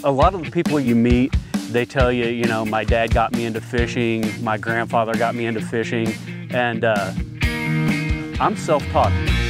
A lot of the people you meet, they tell you, you know, my dad got me into fishing, my grandfather got me into fishing, and I'm self-taught.